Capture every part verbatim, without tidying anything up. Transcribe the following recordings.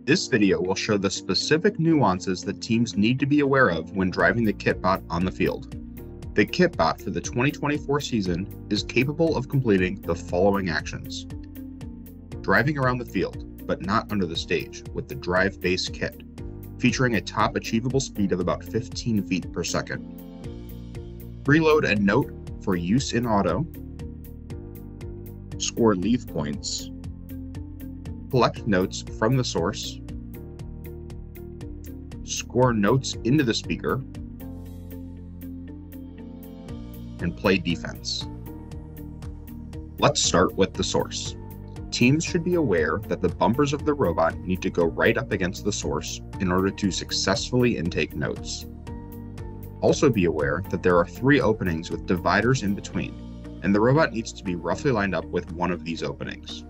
This video will show the specific nuances that teams need to be aware of when driving the KitBot on the field. The KitBot for the twenty twenty-four season is capable of completing the following actions. Driving around the field, but not under the stage, with the Drive Base kit, featuring a top achievable speed of about fifteen feet per second. Preload a note for use in auto. Score leave points. Collect notes from the source. Score notes into the speaker. And play defense. Let's start with the source. Teams should be aware that the bumpers of the robot need to go right up against the source in order to successfully intake notes. Also be aware that there are three openings with dividers in between, and the robot needs to be roughly lined up with one of these openings.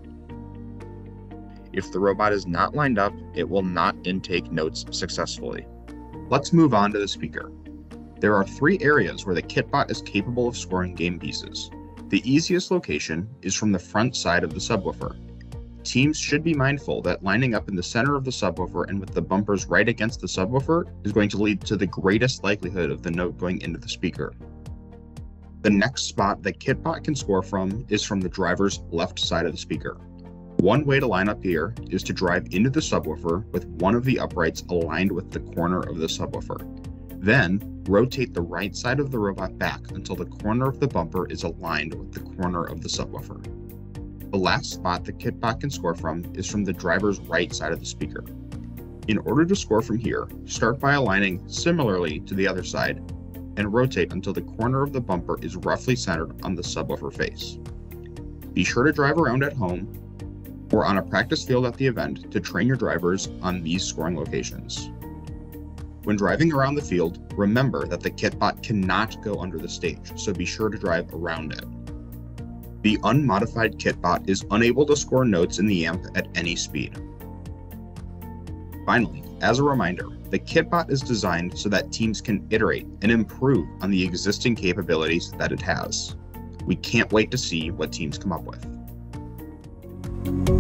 If the robot is not lined up, it will not intake notes successfully. Let's move on to the speaker. There are three areas where the KitBot is capable of scoring game pieces. The easiest location is from the front side of the subwoofer. Teams should be mindful that lining up in the center of the subwoofer and with the bumpers right against the subwoofer is going to lead to the greatest likelihood of the note going into the speaker. The next spot that KitBot can score from is from the driver's left side of the speaker. One way to line up here is to drive into the subwoofer with one of the uprights aligned with the corner of the subwoofer. Then, rotate the right side of the robot back until the corner of the bumper is aligned with the corner of the subwoofer. The last spot the KitBot can score from is from the driver's right side of the speaker. In order to score from here, start by aligning similarly to the other side and rotate until the corner of the bumper is roughly centered on the subwoofer face. Be sure to drive around at home or on a practice field at the event to train your drivers on these scoring locations. When driving around the field, remember that the KitBot cannot go under the stage, so be sure to drive around it. The unmodified KitBot is unable to score notes in the amp at any speed. Finally, as a reminder, the KitBot is designed so that teams can iterate and improve on the existing capabilities that it has. We can't wait to see what teams come up with.